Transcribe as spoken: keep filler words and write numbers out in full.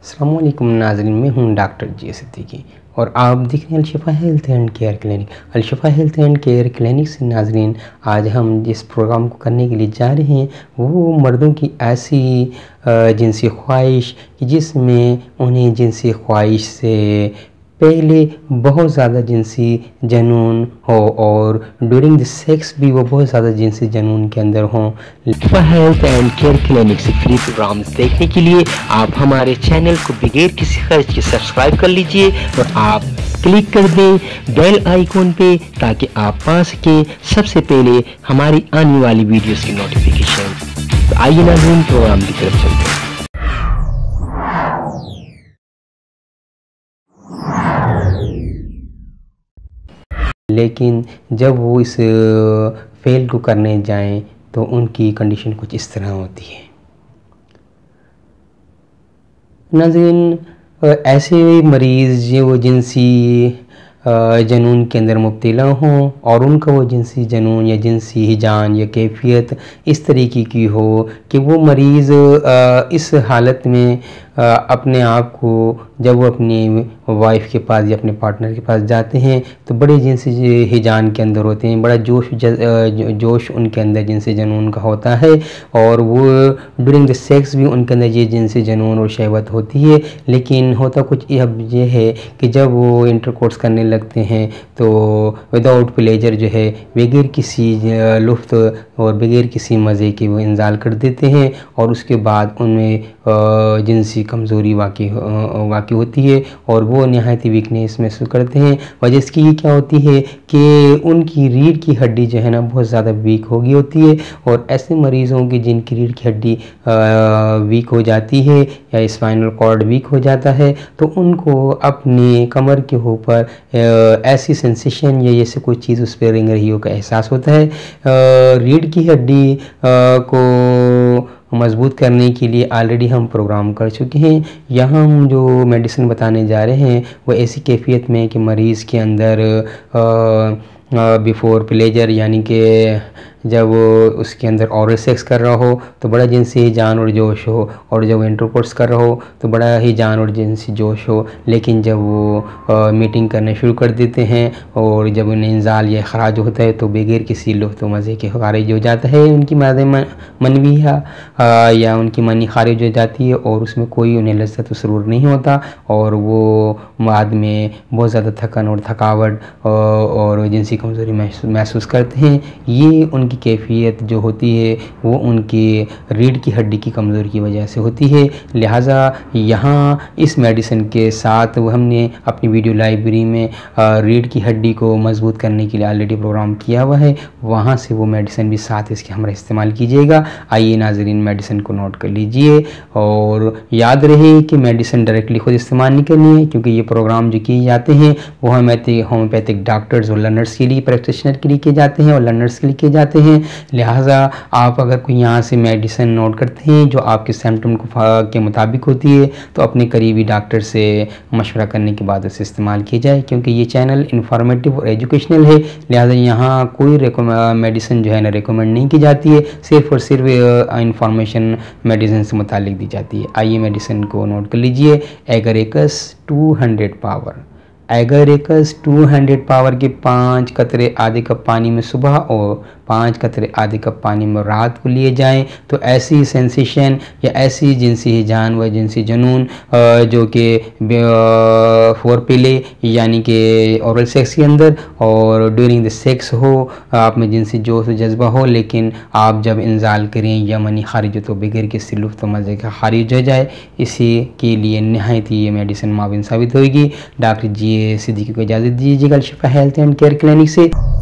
अस्सलाम वालेकुम नाज़रीन, मैं हूं डॉक्टर जी सिद्दीकी और आप देख रहे हैं Alshifa health and care clinic. Alshifa health and care clinic से नाज़रीन, आज हम जिस प्रोग्राम को करने के लिए जा रहे हैं वो मर्दों की ऐसी जिनसी ख्वाहिश कि जिसमें उन्हें जिनसी ख्वाहिश से पहले बहुत ज़्यादा जिनसी जनून हो और ड्यूरिंग द सेक्स भी वो बहुत ज़्यादा जिनसी जनून के अंदर हों। Alshifa health and care clinic से फ्री प्रोग्राम्स देखने के लिए आप हमारे चैनल को बगैर किसी खर्च के सब्सक्राइब कर लीजिए और आप क्लिक कर दें बेल आइकॉन पे ताकि आप पा सकें सबसे पहले हमारी आने वाली वीडियोस की नोटिफिकेशन। तो आइए नाज़रीन प्रोग्राम की तरफ चलते हैं। लेकिन जब वो इस फेल को करने जाएं तो उनकी कंडीशन कुछ इस तरह होती है। नाज़रीन, ऐसे मरीज़ जो जिनसी जनून के अंदर मुब्तला हों और उनका वो जिनसी जनून या जिनसी हिजान या कैफियत इस तरीके की हो कि वो मरीज़ इस हालत में अपने आप को जब वो अपनी वाइफ के पास या अपने पार्टनर के पास जाते हैं तो बड़े जिनसी हिजान के अंदर होते हैं, बड़ा जोश जोश उनके अंदर जिनसी जनून का होता है और वो ड्यूरिंग द सेक्स भी उनके अंदर ये जिनसी जनून और शहवत होती है। लेकिन होता कुछ अब ये है कि जब वो इंटरकोर्स करने लगते हैं तो विदाउट प्लेजर जो है बगैर किसी लुफ्त और बगैर किसी मज़े के वो इंजाल कर देते हैं और उसके बाद उनमें जिनसी कमज़ोरी वाक़ई वाक़ई होती है और वो नहायत वीकनेस महसूस करते हैं। वजह इसकी ये क्या होती है कि उनकी रीढ़ की हड्डी जो है ना बहुत ज़्यादा वीक हो गई होती है और ऐसे मरीज़ों की जिनकी रीढ़ की हड्डी वीक हो जाती है या स्पाइनल कॉर्ड वीक हो जाता है तो उनको अपनी कमर के ऊपर ऐसी सेंसेशन या जैसे कोई चीज़ उस पर रेंग रही हो का एहसास होता है। रीढ़ की हड्डी को मजबूत करने के लिए ऑलरेडी हम प्रोग्राम कर चुके हैं। यहाँ हम जो मेडिसिन बताने जा रहे हैं वो ऐसी कैफियत में कि मरीज़ के अंदर बिफ़ोर प्लेजर यानी कि जब वो उसके अंदर ऑरल सेक्स कर रहा हो तो बड़ा जिनसी जान और जोश हो और जब वो इंटरकोर्स कर रहा हो तो बड़ा ही जान और जिनसी जोश हो। लेकिन जब वो आ, मीटिंग करने शुरू कर देते हैं और जब उन्हें इंजाल या खराज होता है तो बगैर किसी लुफ्त मज़े के खारिज हो जाता है उनकी मादे मनवी या, या उनकी मनी खारिज हो जाती है और उसमें कोई उन्हें लज्जत व सुरूर नहीं होता और वो बाद में बहुत ज़्यादा थकन और थकावट और जिनसी कमज़ोरी महसूस करते हैं। ये उनकी कैफियत जो होती है वो उनकी रीढ़ की हड्डी की कमज़ोरी की वजह से होती है। लिहाजा यहाँ इस मेडिसिन के साथ वो हमने अपनी वीडियो लाइब्रेरी में रीढ़ की हड्डी को मजबूत करने के लिए ऑलरेडी प्रोग्राम किया हुआ है, वहाँ से वो मेडिसिन भी साथ इसके हमारा इस्तेमाल कीजिएगा। आइए नाज़रीन मेडिसिन को नोट कर लीजिए और याद रहे कि मेडिसिन डायरेक्टली खुद इस्तेमाल नहीं करनी है क्योंकि ये प्रोग्राम जो किए जाते हैं वो होम्योपैथिक होम्योपैथिक डॉक्टर्स और लर्नर्स के लिए प्रैक्टिशनर के लिए किए जाते हैं और लर्नर्स के लिए किए जाते हैं। लिहाजा आप अगर कोई यहाँ से मेडिसिन नोट करते हैं जो आपके सिम्टम को के मुताबिक होती है तो अपने करीबी डॉक्टर से मशवरा करने के बाद उसे इस्तेमाल किया जाए क्योंकि ये चैनल इंफॉर्मेटिव और एजुकेशनल है। लिहाजा यहाँ कोई मेडिसिन जो है ना रिकमेंड नहीं की जाती है, सिर्फ और सिर्फ इंफॉर्मेशन मेडिसिन से मुतालिक दी जाती है। आइए मेडिसिन को नोट कर लीजिए। Agaricus two hundred power agaricus two hundred power के पाँच कतरे आधे कप पानी में सुबह और पाँच कतरे आधे कप पानी में रात को लिए जाएं तो ऐसी सेंसेशन या ऐसी जिनसी हिजान व जिनसी जनून जो कि फोर पिले यानी कि औरल सेक्स के अंदर और ड्यूरिंग द सेक्स हो आप में जिनसी जोश जज्बा हो लेकिन आप जब इंजाल करें या मनी खारिज हो तो बगैर किसी लुफ्त मज़े का खारिज हो जाए, इसी के लिए नहायत ही ये मेडिसिन माविन साबित होगी। डॉक्टर जी सिद्दीकी को इजाज़त दीजिएगा Alshifa health and care clinic से।